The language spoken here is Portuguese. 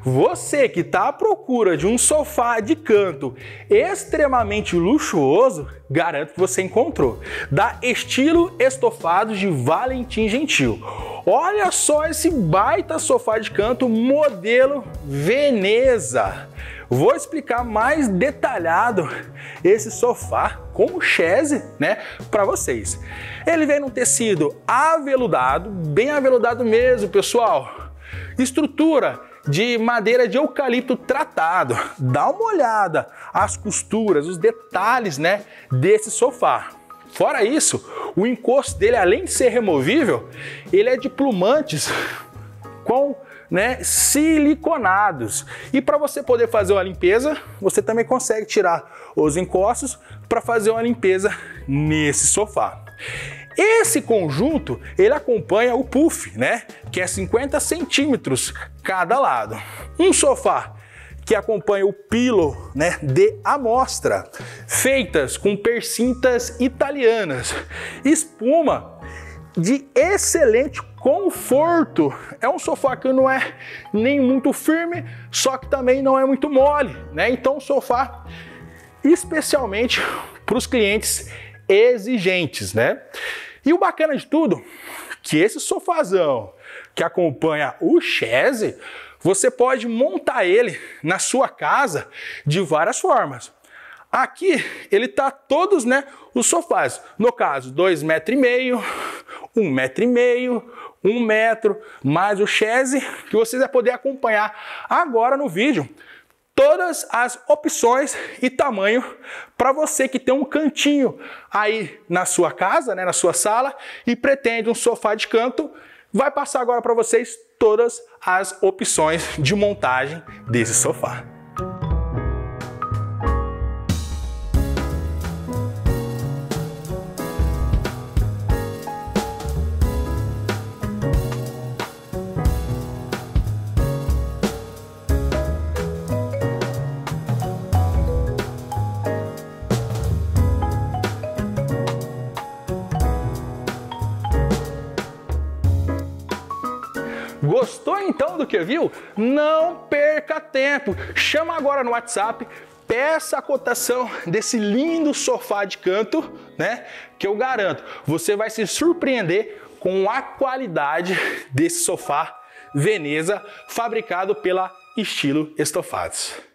Você que está à procura de um sofá de canto extremamente luxuoso, garanto que você encontrou. Da Estilo Estofados de Valentim Gentil. Olha só esse baita sofá de canto modelo Veneza. Vou explicar mais detalhado esse sofá com chaise, né, para vocês. Ele vem num tecido aveludado, bem aveludado mesmo, pessoal. Estrutura de madeira de eucalipto tratado. Dá uma olhada as costuras, os detalhes, né, desse sofá. Fora isso, o encosto dele, além de ser removível, ele é de plumantes com, né, siliconados. E para você poder fazer uma limpeza, você também consegue tirar os encostos para fazer uma limpeza nesse sofá. Esse conjunto, ele acompanha o puff, né, que é 50 centímetros cada lado. Um sofá que acompanha o pillow, né, de amostra, feitas com persintas italianas, espuma de excelente conforto. É um sofá que não é nem muito firme, só que também não é muito mole, né? Então, um sofá especialmente para os clientes exigentes, né? E o bacana de tudo, que esse sofazão que acompanha o chaise, você pode montar ele na sua casa de várias formas. Aqui ele tá todos, né, os sofás. No caso, 2,5 metros, 1,5 metro, 1 metro, mais o chaise, que você vai poder acompanhar agora no vídeo. Todas as opções e tamanho para você que tem um cantinho aí na sua casa, né, na sua sala, e pretende um sofá de canto, vai passar agora para vocês todas as opções de montagem desse sofá. Gostou então do que viu? Não perca tempo! Chama agora no WhatsApp, peça a cotação desse lindo sofá de canto, né? Que eu garanto, você vai se surpreender com a qualidade desse sofá Veneza, fabricado pela Estilo Estofados.